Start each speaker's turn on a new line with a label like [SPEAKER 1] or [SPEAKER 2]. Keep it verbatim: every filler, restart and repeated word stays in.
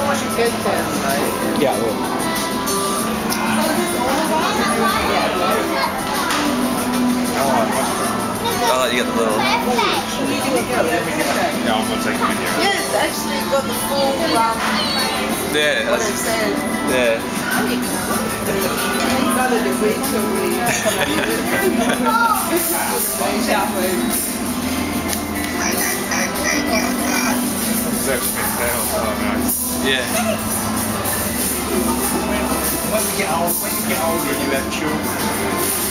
[SPEAKER 1] once you get ten, right?
[SPEAKER 2] Yeah, I will.
[SPEAKER 3] Oh, you got the little.
[SPEAKER 1] Yeah,
[SPEAKER 4] Yeah, I'm gonna take them in here.
[SPEAKER 1] it's actually got the full um,
[SPEAKER 3] Yeah,
[SPEAKER 1] what it
[SPEAKER 3] that's,
[SPEAKER 1] said.
[SPEAKER 3] yeah.
[SPEAKER 1] Rather than wait till we
[SPEAKER 4] It's actually been down. Oh, nice.
[SPEAKER 3] Yeah.
[SPEAKER 4] When we get old, when you get older, you have children.